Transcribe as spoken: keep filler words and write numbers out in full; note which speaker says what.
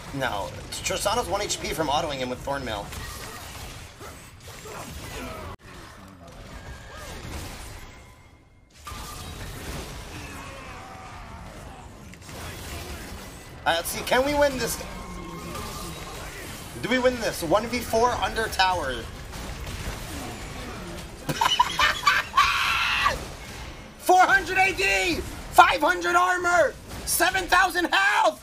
Speaker 1: No. Tristana's one H P from autoing him with Thornmail. Alright, let's see. Can we win this? Do we win this? one v four under tower. four hundred A D! five hundred armor! seven thousand health!